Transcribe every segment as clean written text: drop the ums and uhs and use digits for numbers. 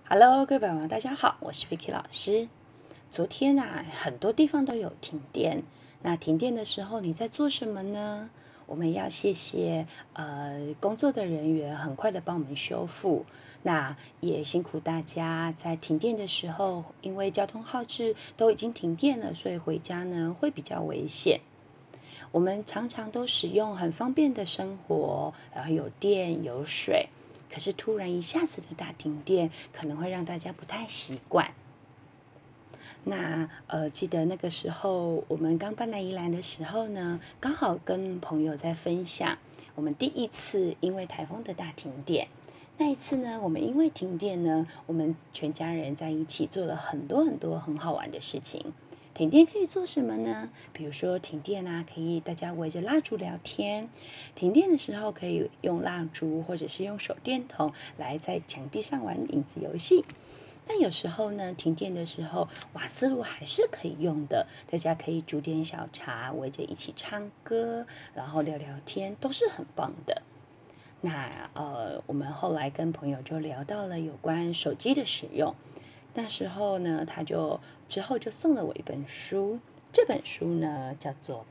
Hello，各位宝宝，大家好，我是 Vicky 老师。昨天很多地方都有停电。那停电的时候，你在做什么呢？我们要谢谢工作的人员，很快的帮我们修复。那也辛苦大家在停电的时候，因为交通号志都已经停电了，所以回家呢会比较危险。我们常常都使用很方便的生活，然后有电有水。可是突然一下子的大停电，可能会让大家不太习惯。那记得那个时候我们刚搬来宜兰的时候呢，刚好跟朋友在分享我们第一次因为台风的大停电。那一次呢，我们因为停电呢，我们全家人在一起做了很多很多很好玩的事情。停电可以做什么呢？比如说停电可以大家围着蜡烛聊天。停电的时候可以用蜡烛或者是用手电筒来在墙壁上玩影子游戏。那有时候呢，停电的时候瓦斯炉还是可以用的，大家可以煮点小茶，围着一起唱歌，然后聊聊天，都是很棒的。那我们后来跟朋友就聊到了有关手机的使用。那时候呢，之后就送了我一本书，这本书呢叫做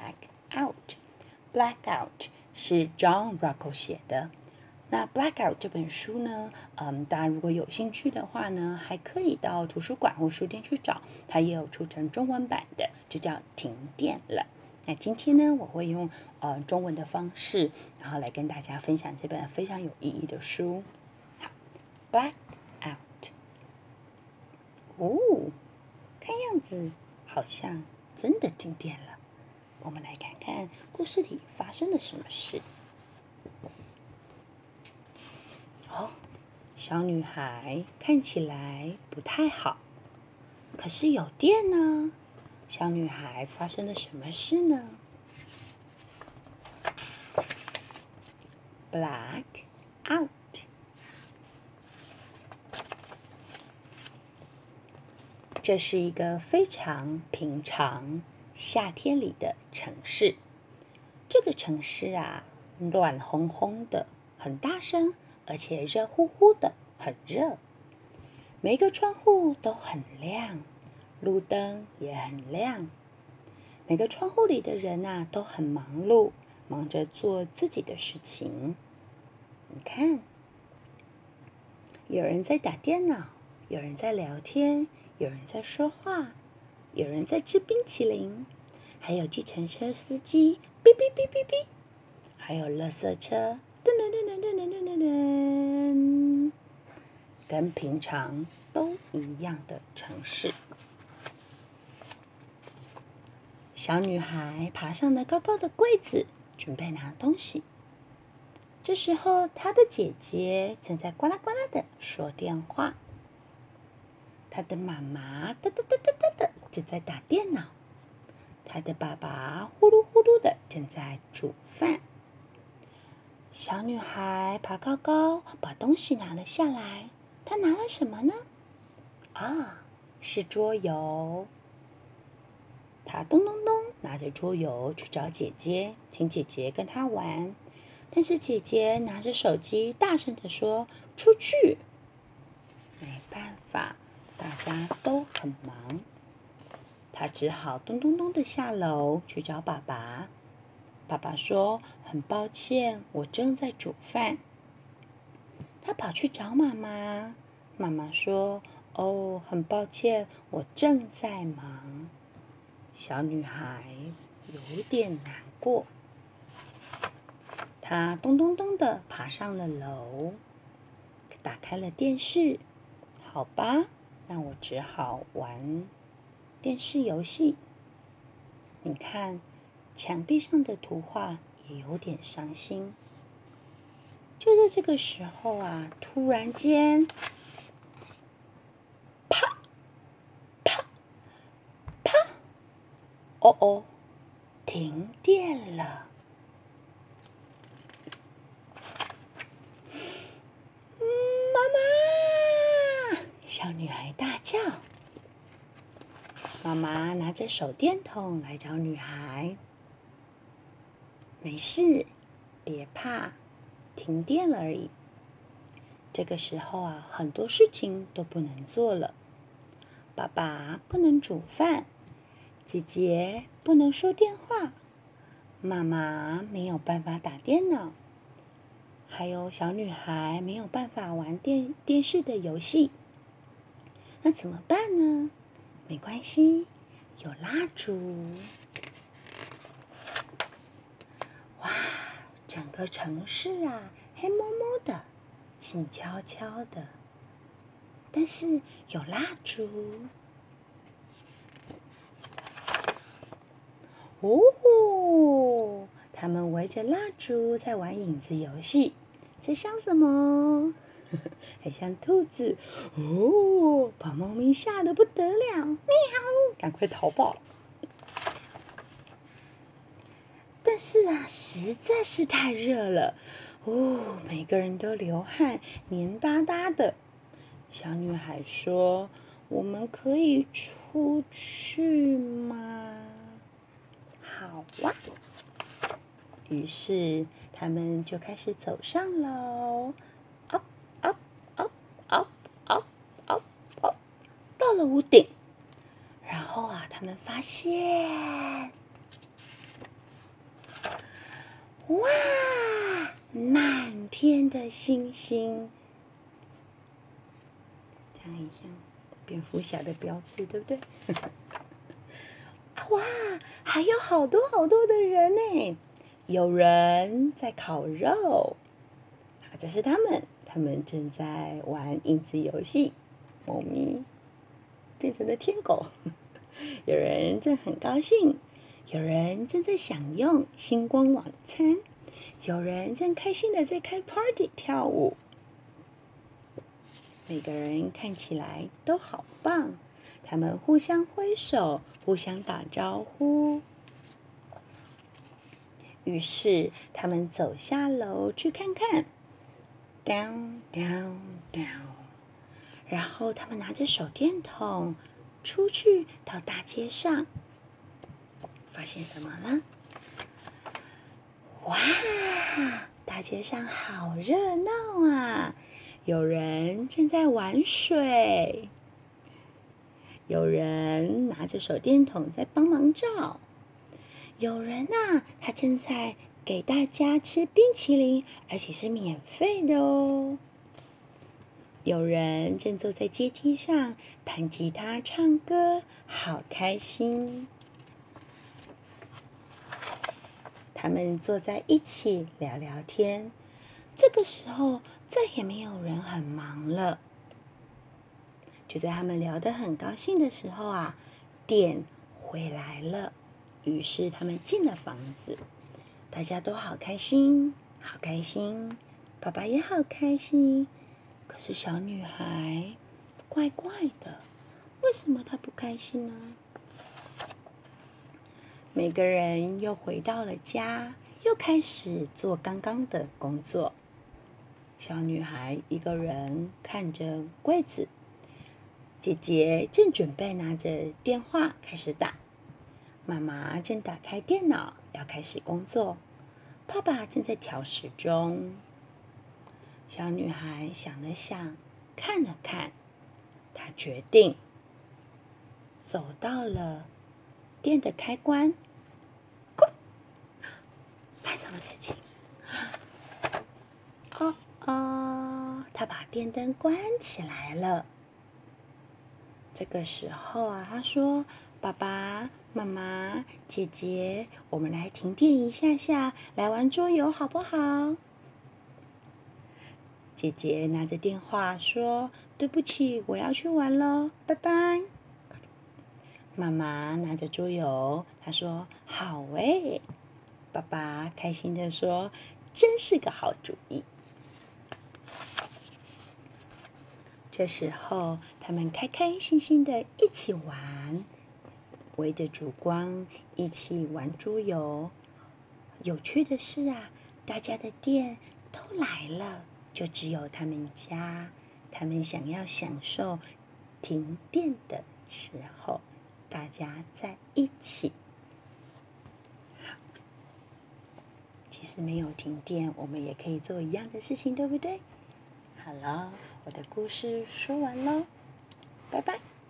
《Blackout》，是 John Rocco 写的。那《Blackout》这本书呢，大家如果有兴趣的话呢，还可以到图书馆或书店去找，它也有出成中文版的，就叫《停电了》。那今天呢，我会用中文的方式，然后来跟大家分享这本非常有意义的书。好，《Blackout》。哦，看样子好像真的停电了。我们来看看故事里发生了什么事。小女孩看起来不太好，可是有电呢。小女孩发生了什么事呢？Blackout。这是一个非常平常夏天里的城市。这个城市暖烘烘的，很大声，而且热乎乎的，很热。每个窗户都很亮，路灯也很亮。每个窗户里的人都很忙碌，忙着做自己的事情。你看，有人在打电脑，有人在聊天，有人在说话，有人在吃冰淇淋，还有计程车司机哔哔哔哔哔，还有垃圾车噔噔噔噔噔噔噔噔，跟平常都一样的城市。小女孩爬上了高高的柜子，准备拿东西。这时候，她的姐姐正在呱啦呱啦的说电话。她的妈妈哒哒哒哒哒的正在打电脑。她的爸爸呼噜呼噜的正在煮饭。小女孩爬高高，把东西拿了下来。她拿了什么呢？是桌游。她咚咚咚拿着桌游去找姐姐，请姐姐跟她玩。但是姐姐拿着手机，大声地说：“出去！”没办法，大家都很忙。她只好咚咚咚的下楼去找爸爸。爸爸说：“很抱歉，我正在煮饭。”她跑去找妈妈。妈妈说：“哦，很抱歉，我正在忙。”小女孩有点难过。她咚咚咚的爬上了楼，打开了电视。好吧，那我只好玩电视游戏。你看，墙壁上的图画也有点伤心。就在这个时候突然间，啪啪啪！哦，停电了。小女孩大叫。妈妈拿着手电筒来找女孩。没事，别怕，停电了而已。 这个时候啊，很多事情都不能做了。爸爸不能煮饭，姐姐不能说电话，妈妈没有办法打电脑，还有小女孩没有办法玩电视的游戏。那怎么办呢？没关系，有蜡烛。哇，整个城市啊，黑蒙蒙的，静悄悄的。但是有蜡烛。哦，他们围着蜡烛在玩影子游戏，这像什么？很像兔子。哦，把猫咪吓得不得了，喵，赶快逃跑。但是啊，实在是太热了，哦，每个人都流汗，黏哒哒的。小女孩说：“我们可以出去吗？”好哇。于是他们就开始走上楼，up up up up up up up，到了屋顶。然后啊，他们发现，哇，满天的星星，这样很像蝙蝠侠的标志，对不对？哇，还有好多好多的人呢！有人在烤肉，这是他们正在玩影子游戏，猫咪变成了天狗。有人正很高兴，有人正在享用星光晚餐，有人正开心的在开 party 跳舞。每个人看起来都好棒，他们互相挥手，互相打招呼。于是他们走下楼去看看 ，down down down。然后他们拿着手电筒出去到大街上，发现什么了？哇！大街上好热闹啊！有人正在玩水，有人拿着手电筒在帮忙照，有人啊，他正在给大家吃冰淇淋，而且是免费的哦。有人正坐在阶梯上弹吉他、唱歌，好开心。他们坐在一起聊聊天。这个时候，再也没有人很忙了。就在他们聊得很高兴的时候啊，电回来了。于是他们进了房子，大家都好开心，好开心。爸爸也好开心。可是小女孩怪怪的，为什么她不开心呢？每个人又回到了家，又开始做刚刚的工作。小女孩一个人看着柜子，姐姐正准备拿着电话开始打，妈妈正打开电脑要开始工作，爸爸正在调时钟。小女孩想了想，看了看，她决定走到了电的开关。发生什么事情？她把电灯关起来了。这个时候啊，她说：“爸爸妈妈、姐姐，我们来停电一下下，来玩桌游好不好？”姐姐拿着电话说：“对不起，我要去玩了，拜拜。”妈妈拿着桌游，她说：“好诶。”爸爸开心地说：“真是个好主意。”这时候，他们开开心心的一起玩，围着烛光一起玩桌游。有趣的是啊，大家的电都来了，就只有他们家，他们想要享受停电的时候，大家在一起。其实没有停电，我们也可以做一样的事情，对不对？ 好了，我的故事说完喽，拜拜。